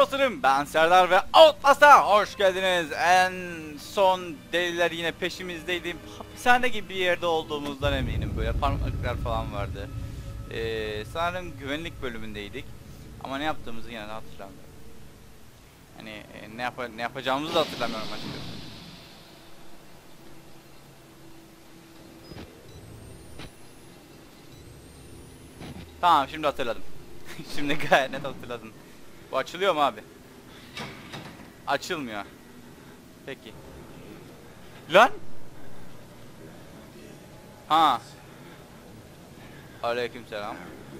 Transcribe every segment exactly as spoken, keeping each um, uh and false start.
dostlarım, ben Serdar ve Outlast'a hoş geldiniz. En son deliler yine peşimizdeydi. Hapishane gibi bir yerde olduğumuzdan eminim. Böyle parmaklıklar falan vardı. Ee, sanırım güvenlik bölümündeydik. Ama ne yaptığımızı yine de hatırlamıyorum. Hani e, ne, yap ne yapacağımızı da hatırlamıyorum açıkçası. Tamam, şimdi hatırladım. Şimdi gayet net hatırladım. Bu açılıyor mu abi? Açılmıyor. Peki. Lan? Ha. Aleykümselam.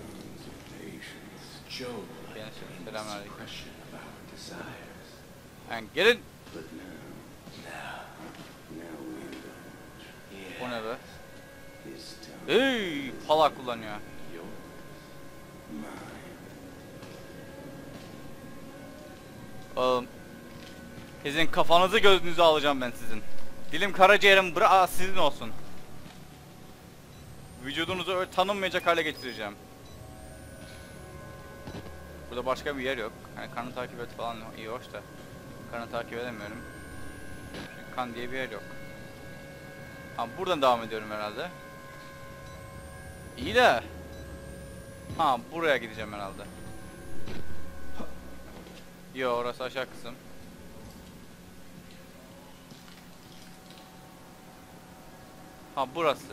Selamünaleyküm. Yani gelin. O ne be? Hey, pala kullanıyor. Oğlum, sizin kafanızı gözünüzü alacağım ben sizin. Dilim karaciğerim bıra sizin olsun. Vücudunuzu öyle tanınmayacak hale getireceğim. Burada başka bir yer yok. Hani kanı takip et falan iyi hoş da. Kanı takip edemiyorum. Çünkü kan diye bir yer yok. Ha, buradan devam ediyorum herhalde. İyi de. Ha, buraya gideceğim herhalde. Yo, orası aşağı kısım. Ha, burası.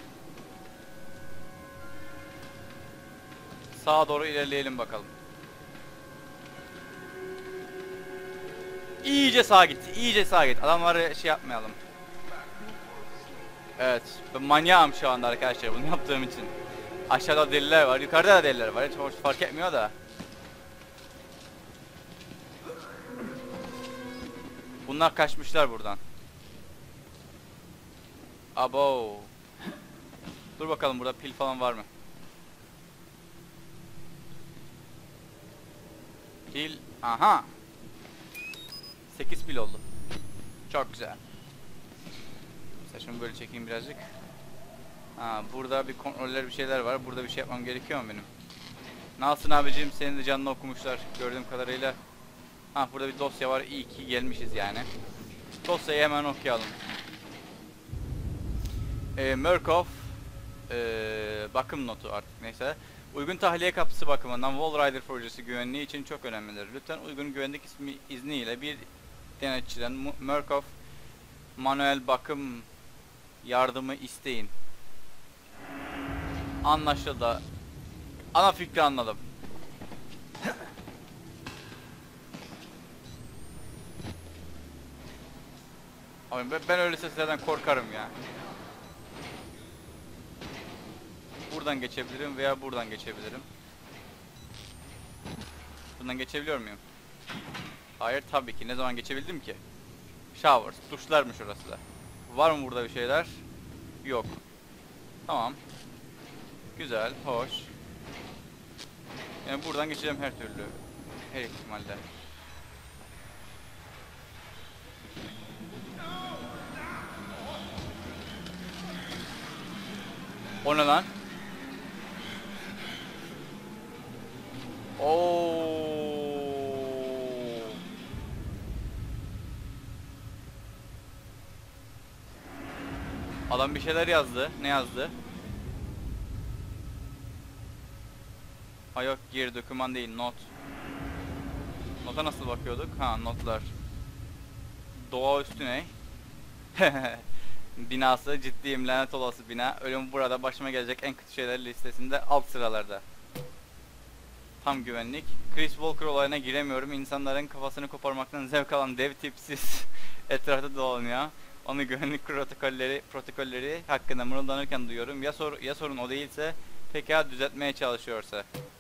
Sağa doğru ilerleyelim bakalım. İyice sağa git, iyice sağa git. Adamları şey yapmayalım. Evet, ben manyağım şu anda arkadaşlar bunu yaptığım için. Aşağıda deliler var, yukarıda da deliler var. Hiç hoş fark etmiyor da. Bunlar kaçmışlar buradan. Abo. Dur bakalım, burada pil falan var mı? Pil, aha. sekiz pil oldu. Çok güzel. Saçımı böyle çekeyim birazcık. Ha, burada bir kontroller bir şeyler var. Burada bir şey yapmam gerekiyor mu benim? Nasılsın abicim? Senin de canını okumuşlar gördüğüm kadarıyla. Ha, burada bir dosya var. İyi ki gelmişiz yani. Dosyayı hemen okuyalım. Ee, Murkoff ee, bakım notu artık neyse. Uygun tahliye kapısı bakımından Wall Rider projesi güvenliği için çok önemlidir. Lütfen uygun güvenlik ismi izniyle bir denetçiden Murkoff manuel bakım yardımı isteyin. Anlaşıldı. Ana fikri anladım. Abi ben, ben öyle seslerden korkarım ya. Buradan geçebilirim veya buradan geçebilirim. Buradan geçebiliyor muyum? Hayır tabii ki. Ne zaman geçebildim ki? Showers. Duşlarmış orası da. Var mı burada bir şeyler? Yok. Tamam. Güzel. Hoş. Yani buradan geçeceğim her türlü. Her ihtimalle. O ne lan? Oo. Adam bir şeyler yazdı. Ne yazdı? Ha yok, geri doküman değil, not. Nota nasıl bakıyorduk? Ha, notlar. Doğaüstü ne? Binası ciddiyim, lanet olası bina. Ölüm burada, başıma gelecek en kötü şeyler listesinde alt sıralarda. Tam güvenlik. Chris Walker olayına giremiyorum. İnsanların kafasını koparmaktan zevk alan dev tipsiz etrafta dolanıyor. Onu güvenlik protokolleri protokolleri hakkında mırıldanırken duyuyorum. Ya sor ya sorun o değilse, pekala düzeltmeye çalışıyorsa.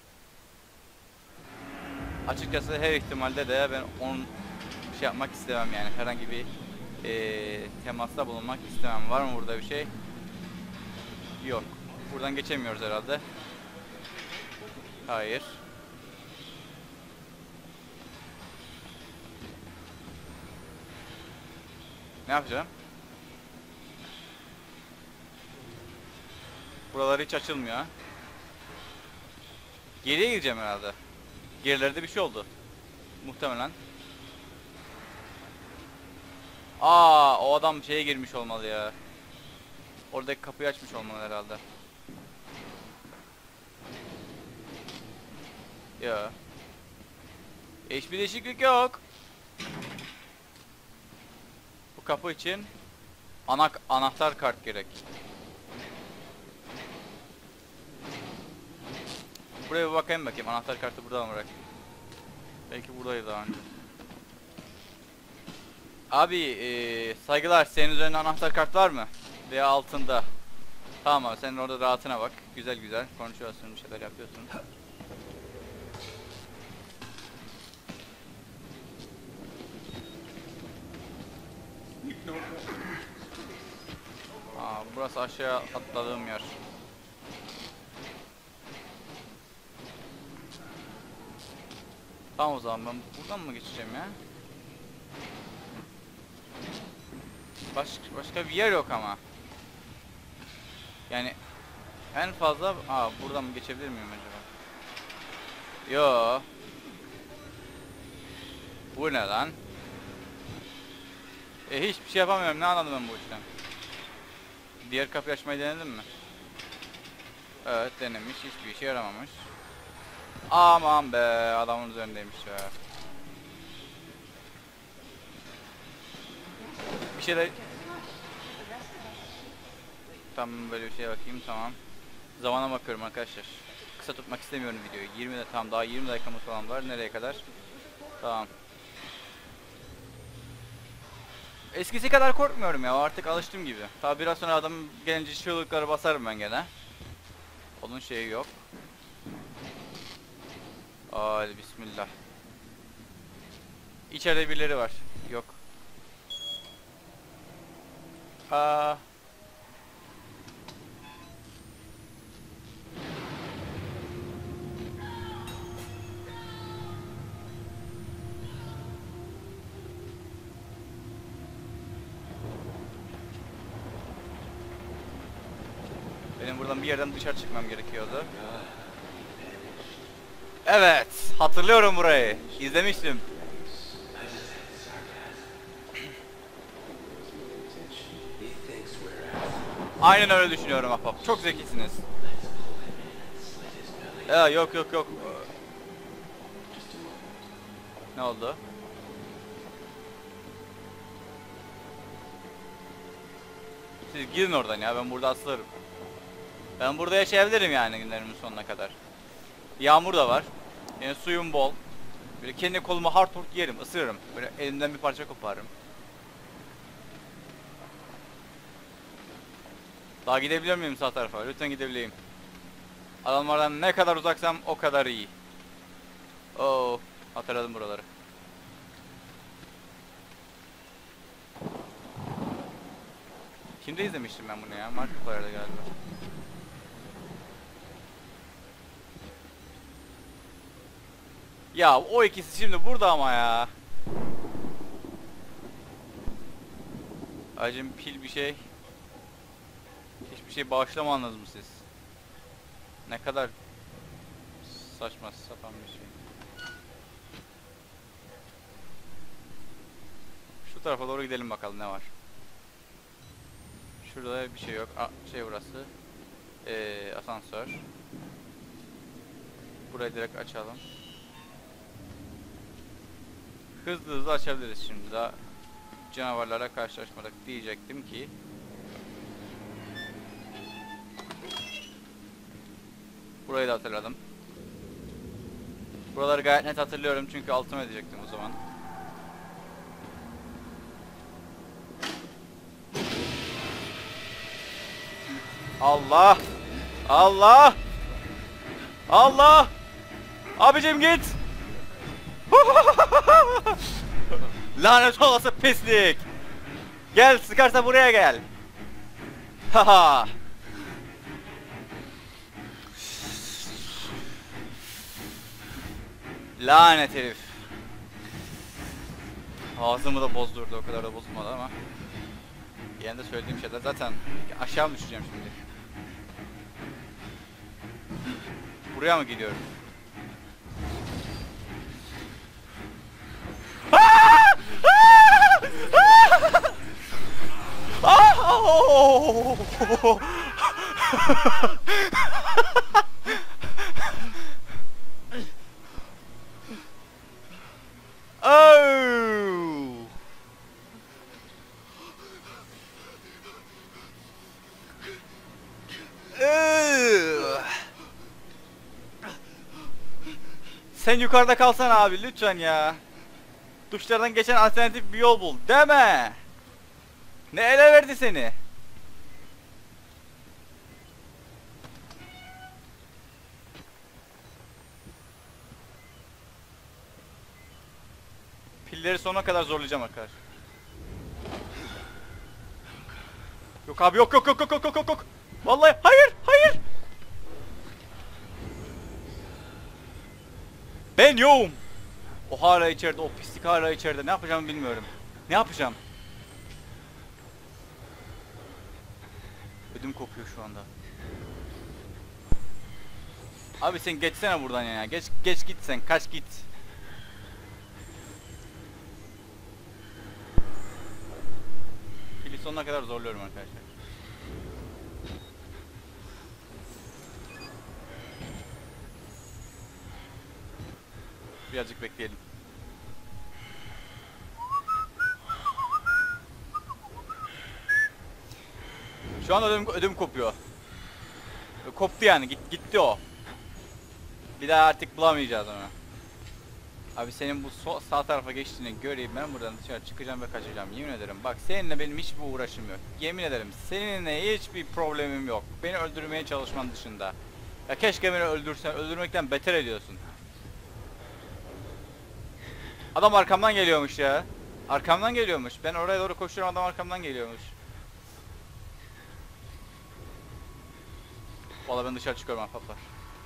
Açıkçası her ihtimalde de ben onun şey yapmak istemem yani. Herhangi bir ee, temasta bulunmak istemem. Var mı burada bir şey? Yok. Buradan geçemiyoruz herhalde. Hayır. Ne yapacağım? Buralar hiç açılmıyor. Geriye gireceğim herhalde. Gerilerde bir şey oldu. Muhtemelen. Aa, o adam şeye girmiş olmalı ya. Oradaki kapıyı açmış olmalı herhalde. Ya. Hiçbir değişiklik yok. Bu kapı için ana anahtar kart gerek. Buraya bir bakayım bakayım. Anahtar kartı burada mı bırak? Belki buradaydı daha önce. Abi ee, saygılar. Senin üzerinde anahtar kart var mı? Veya altında. Tamam abi, senin orada rahatına bak. Güzel güzel konuşuyorsun, bir şeyler yapıyorsun. Aa, burası aşağı atladığım yer. Tamam, o zaman ben buradan mı geçeceğim ya? Başka başka bir yer yok ama. Yani en fazla, aa, buradan mı geçebilir miyim acaba? Yo. Bu ne lan? E hiçbir şey yapamıyorum. Ne anladım ben bu işten? Diğer kapıyı açmayı denedin mi? Evet, denemiş. Hiçbir işe yaramamış. Aman be, adamın üzerindeymiş ya. Bir şeyler... Tamam, böyle bir şeye bakayım, tamam. Zamana bakıyorum arkadaşlar. Kısa tutmak istemiyorum videoyu. yirmi de tam daha yirmi dakikamız falan var. Nereye kadar? Tamam. Eskisi kadar korkmuyorum ya, artık alıştım gibi. Tabi biraz sonra adam gelince çığlıkları basarım ben gene. Onun şeyi yok. Hadi bismillah. İçeride birileri var. Yok. Aa. Benim buradan bir yerden dışarı çıkmam gerekiyordu. Evet, hatırlıyorum burayı. İzlemiştim. Aynen öyle düşünüyorum ahbap. Çok zekisiniz. Ya yok yok yok. Ne oldu? Siz gidin oradan ya, ben burada asılırım. Ben burada yaşayabilirim yani günlerimin sonuna kadar. Yağmur da var. Yani suyum bol. Böyle kendi kolumu hard hard yerim, ısırırım. Böyle elimden bir parça koparırım. Daha gidebiliyor muyum sağ tarafa? Lütfen gidebileyim. Adamlardan ne kadar uzaksam o kadar iyi. Oo, hatırladım buraları. Kimde izlemiştim ben bunu ya? Markiplier'da galiba. Ya o ikisi şimdi burada ama ya. Acım pil bir şey. Hiçbir şey bağışlamadınız mı siz? Ne kadar saçma sapan bir şey. Şu tarafa doğru gidelim bakalım ne var. Şurada bir şey yok. A şey burası. Ee, asansör. Burayı direkt açalım. Hızlı hızlı açabiliriz şimdi. Daha canavarlara karşılaşmadık diyecektim ki. Burayı da hatırladım. Buraları gayet net hatırlıyorum çünkü altıma edecektim o zaman. Allah! Allah! Allah! Abicim git! Lanet olası pislik! Gel, sıkarsa buraya gel. Haha! Lanet herif. Ağzımı da bozdurdu, o kadar da bozulmadı ama. Yine de söylediğim şeyler zaten aşağı mı düşeceğim şimdi? Buraya mı gidiyorum? Oh! Ugh. Sen yukarıda kalsana abi lütfen ya. Duşlardan geçen alternatif bir yol bul. Deme. Ne ele verdi seni? Pilleri sonuna kadar zorlayacağım arkadaşlar. Yok abi yok yok yok yok yok yok yok yok. Vallahi hayır hayır. Ben yoğum. O hala içeride, o pislik hala içeride. Ne yapacağımı bilmiyorum. Ne yapacağım? Ödüm kopuyor şu anda. Abi sen geçsene buradan ya. Geç geç git sen. Kaç git. Pili sonuna kadar zorluyorum arkadaşlar. Birazcık bekleyelim. Şu an ödüm, ödüm kopuyor. Koptu yani. Git, gitti o. Bir daha artık bulamayacağız onu. Abi senin bu so sağ tarafa geçtiğini göreyim, ben buradan dışarı çıkacağım ve kaçacağım. Yemin ederim bak, seninle benim hiçbir uğraşım yok. Yemin ederim seninle hiçbir problemim yok. Beni öldürmeye çalışman dışında. Ya keşke beni öldürsen, öldürmekten beter ediyorsun. Adam arkamdan geliyormuş ya. Arkamdan geliyormuş. Ben oraya doğru koşuyorum, adam arkamdan geliyormuş. Vallahi ben dışarı çıkıyorum ahbaplar.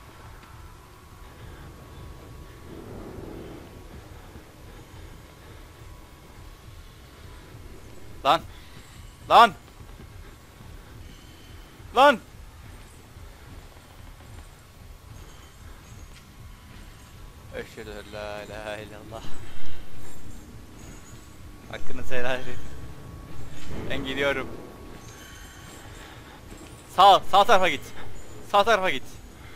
Lan! Lan! Lan! Eşhedü en la ilahe illallah. Hakkını helal et. Ben gidiyorum. Sağ, sağ tarafa git. Sağ tarafa git.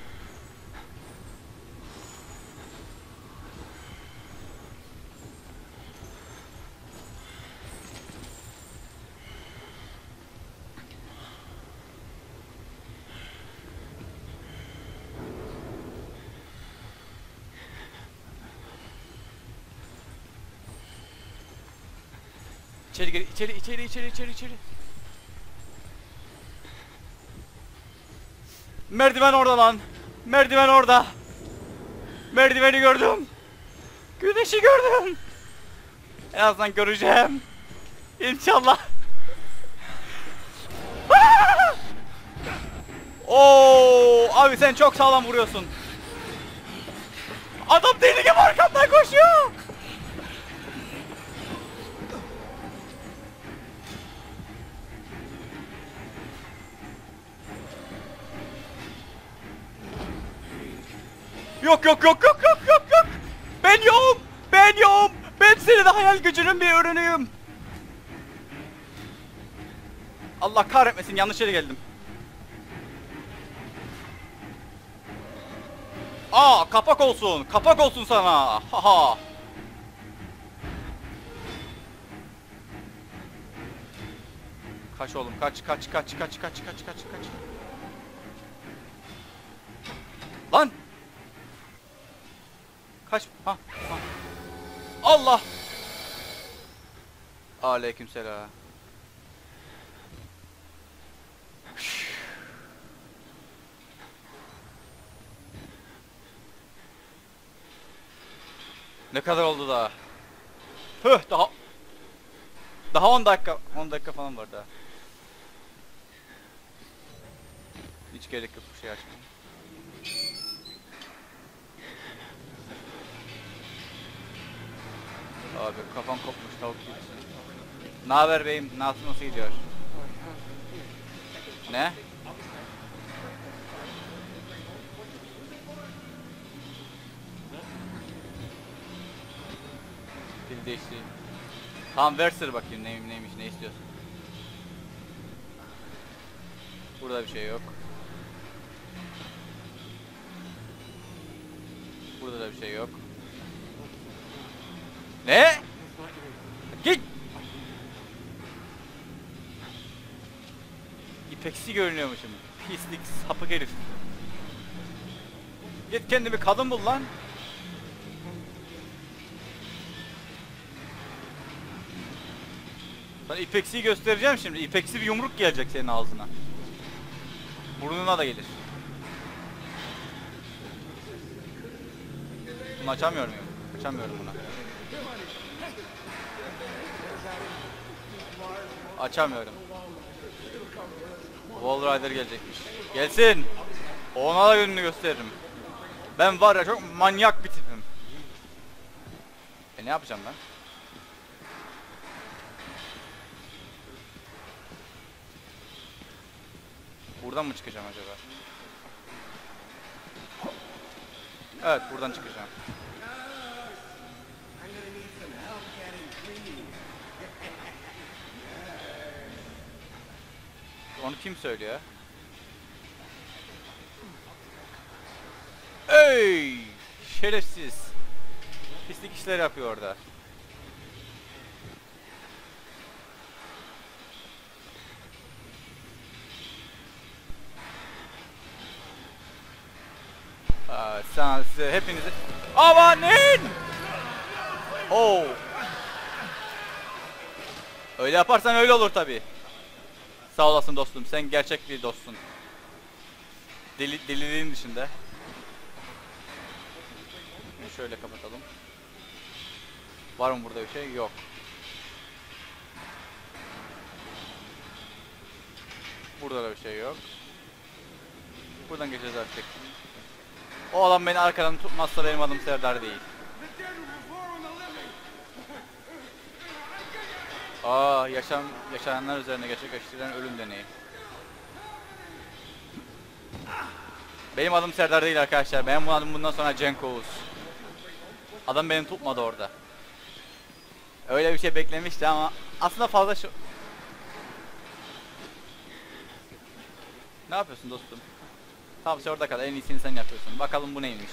İçeri gir, içeri, içeri, içeri, içeri, içeri. Merdiven orada lan. Merdiven orada. Merdiveni gördüm. Güneşi gördüm. En azından göreceğim. İnşallah. Oo, abi sen çok sağlam vuruyorsun. Adam deli gibi arkamdan koşuyor. Yok yok yok yok yok yok yok. Ben yoğum. Ben yoğum. Ben senin hayal gücünün bir ürünüyüm. Allah kahretmesin, yanlış yere geldim. Aa, kapak olsun. Kapak olsun sana. Haha. Kaç oğlum, kaç kaç kaç kaç kaç kaç kaç kaç. Lan. Kaç. Ha, ha. Allah. Aleykümselam. Ne kadar oldu daha? Höh, daha daha on dakika, on dakika falan var daha. Hiç gerek yok bu şey açmaya. Abi kafam kopmuş tavuk gibisin. Ne haber beyim? Nasıl nasıl gidiyor? Ne? Dil değişti. Tamam ver sır bakayım neymiş neymiş ne istiyorsun? Burada bir şey yok. Burada da bir şey yok. Ne? Git! İpeksi görünüyormuşum. Pislik sapık herif. Git kendimi kadın bul lan. Sana ipeksiyi göstereceğim şimdi. İpeksi bir yumruk gelecek senin ağzına. Burnuna da gelir. Bunu açamıyor muyum? Açamıyorum bunu. Açamıyorum. Wall Rider gelecekmiş. Gelsin. Ona da yönünü gösteririm. Ben var ya çok manyak bir tipim. E ne yapacağım ben? Buradan mı çıkacağım acaba? Evet, buradan çıkacağım. Onu kim söylüyor? Ey! Şerefsiz. Pislik işler yapıyor orada. Aa, sen size hepinizi... Amanın! Oh! Öyle yaparsan öyle olur tabi. Sağ olasın dostum. Sen gerçek bir dostsun. Deli, deliliğin dışında. Şöyle kapatalım. Var mı burada bir şey? Yok. Burada da bir şey yok. Buradan geçeceğiz artık. O adam beni arkadan tutmazsa benim adım Serdar değil. Aa, yaşam yaşayanlar üzerine gerçekleştirilen ölüm deneyi. Benim adım Serdar değil arkadaşlar. Benim adım bundan sonra Cenk Oğuz. Adam beni tutmadı orada. Öyle bir şey beklemişti ama aslında fazla şu... Ne yapıyorsun dostum? Tamam sen orada kal. En iyisini sen yapıyorsun. Bakalım bu neymiş.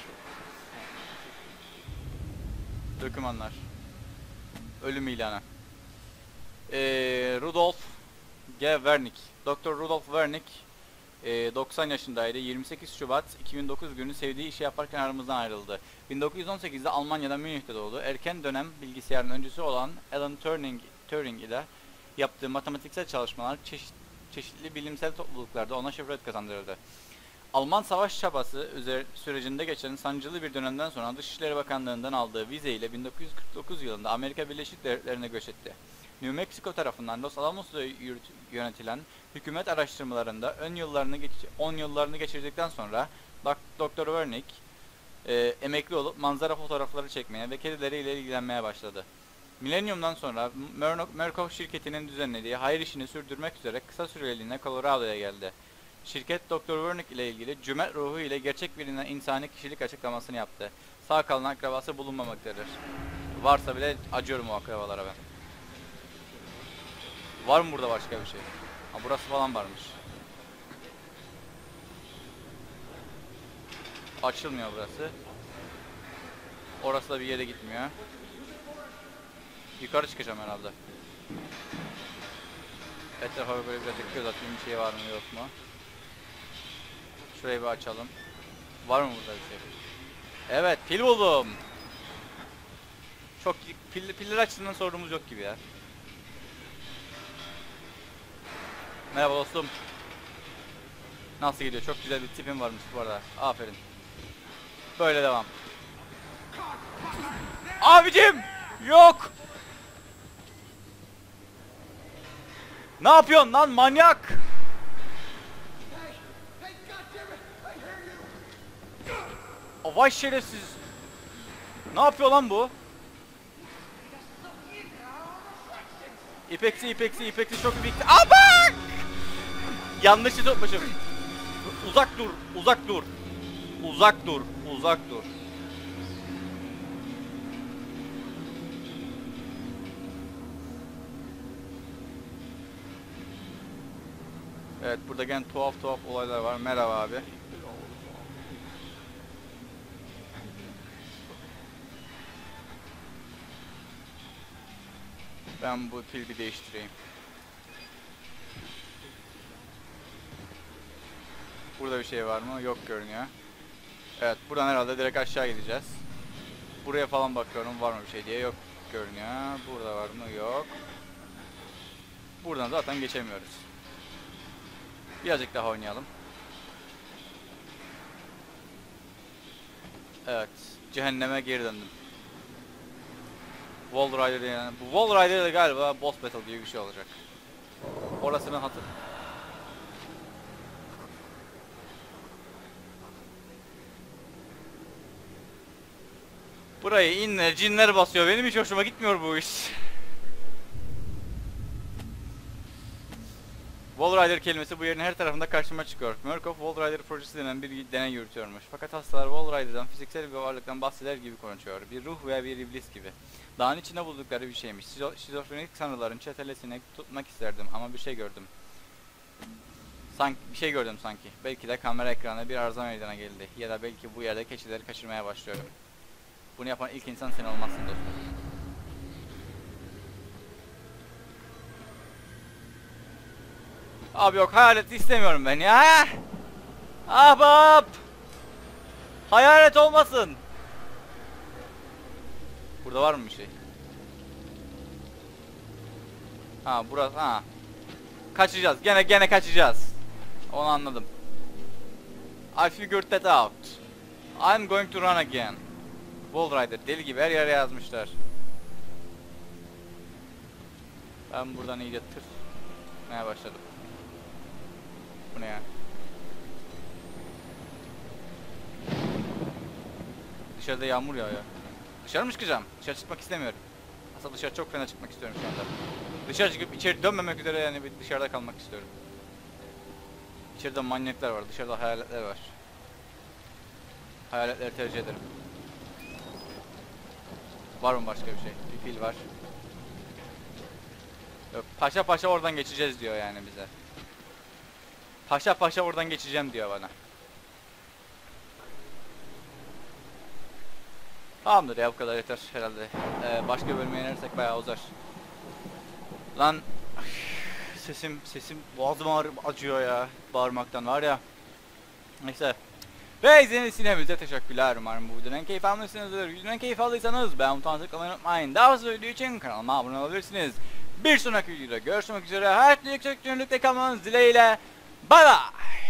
Dokümanlar. Ölüm ilanı. Ee, Rudolf G. Wernick. Doktor Rudolf Wernick e, doksan yaşındaydı. yirmi sekiz Şubat iki bin dokuz günü sevdiği işi yaparken aramızdan ayrıldı. bin dokuz yüz on sekizde Almanya'da Münih'te doğdu. Erken dönem bilgisayarın öncüsü olan Alan Turing, Turing ile yaptığı matematiksel çalışmalar çeşit, çeşitli bilimsel topluluklarda ona şöhret kazandırdı. Alman savaş çabası üzer, sürecinde geçen sancılı bir dönemden sonra Dışişleri Bakanlığı'ndan aldığı vize ile bin dokuz yüz kırk dokuz yılında Amerika Birleşik Devletleri'ne göç etti. New Mexico tarafından Los Alamos'ta yönetilen hükümet araştırmalarında ön yıllarını on yıllarını geçirdikten sonra Doktor Wernick e, emekli olup manzara fotoğrafları çekmeye ve kedileriyle ilgilenmeye başladı. Milenyumdan sonra Merkov şirketinin düzenlediği hayır işini sürdürmek üzere kısa süreliğine Colorado'ya geldi. Şirket Doktor Wernick ile ilgili cömert ruhu ile gerçek bilinen insani kişilik açıklamasını yaptı. Sağ kalan akrabası bulunmamaktadır. Varsa bile acıyorum o akrabalara ben. Var mı burada başka bir şey? Ha, burası falan varmış. Açılmıyor burası. Orası da bir yere gitmiyor. Yukarı çıkacağım herhalde. Etrafa böyle biraz göz atayım, bir şey var mı yok mu? Şurayı bir açalım. Var mı burada bir şey? Evet, pil buldum. Çok pil, piller açısından sorunumuz yok gibi ya. Merhaba dostum. Nasıl gidiyor? Çok güzel bir tipim varmış bu arada. Aferin. Böyle devam. Abicim! Yok! Ne yapıyorsun lan manyak? O vay şerefsiz. Ne yapıyor lan bu? İpeksi, ipeksi, ipeksi çok ipeksi. Aba! Yanlışı tutmuşum. Uzak dur, uzak dur. Uzak dur, uzak dur. Evet, burada gene tuhaf tuhaf olaylar var. Merhaba abi. Ben bu pil bir değiştireyim. Burada bir şey var mı? Yok görünüyor. Evet, buradan herhalde direkt aşağı gideceğiz. Buraya falan bakıyorum var mı bir şey diye. Yok görünüyor. Burada var mı? Yok. Buradan zaten geçemiyoruz. Birazcık daha oynayalım. Evet, cehenneme geri döndüm. Wall Rider yani. Bu Wall Rider'da galiba boss battle gibi bir şey olacak. Orasını hatır. Burayı inler, cinler basıyor. Benim hiç hoşuma gitmiyor bu iş. Wall Rider kelimesi bu yerin her tarafında karşıma çıkıyor. Murkoff Wall Rider projesi denen bir deney yürütüyormuş. Fakat hastalar Wall Rider'dan fiziksel bir varlıktan bahseder gibi konuşuyor. Bir ruh veya bir iblis gibi. Dağın içinde buldukları bir şeymiş. Şizo şizofrenik sanrıların çetelesini tutmak isterdim ama bir şey gördüm. Sanki bir şey gördüm sanki. Belki de kamera ekranına bir arıza meydana geldi. Ya da belki bu yerde keçileri kaçırmaya başlıyorum. Bunu yapan ilk insan sen olmazsın dostum. Abi yok, hayalet istemiyorum ben ya. Ahbap. Hayalet olmasın. Burada var mı bir şey? Ha burası ha. Kaçacağız. Gene gene kaçacağız. Onu anladım. I figured that out. I'm going to run again. Wall Rider deli gibi her yere yazmışlar. Ben buradan iyice tırmaya başladım. Bu ne ya? Dışarıda yağmur yağıyor. Dışarı mı çıkacağım? Dışarı çıkmak istemiyorum. Aslında dışarı çok fena çıkmak istiyorum şu anda. Dışarı çıkıp içeri dönmemek üzere yani bir dışarıda kalmak istiyorum. İçeride manyaklar var, dışarıda hayaletler var. Hayaletleri tercih ederim. Var mı başka bir şey? Bir fil var. Yok, paşa paşa oradan geçeceğiz diyor yani bize. Paşa paşa oradan geçeceğim diyor bana. Tamamdır ya, bu kadar yeter herhalde. Ee, başka bölüme inersek bayağı uzar. Lan sesim sesim boğazım ağrı acıyor ya bağırmaktan var ya. Neyse. Ve izlediğiniz için hepinize teşekkürler. Umarım bu videodan keyif almışsınızdır. Videodan keyif aldıysanız beğen butonuna tıklamayı unutmayın. Daha fazla video için kanalıma abone olabilirsiniz. Bir sonraki videoda görüşmek üzere. Her türlü yüksek yönlükte kalmanız dileğiyle. Bay bay.